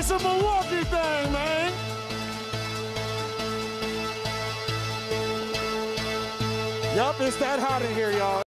It's a Milwaukee thing, man. Yup, it's that hot in here, y'all.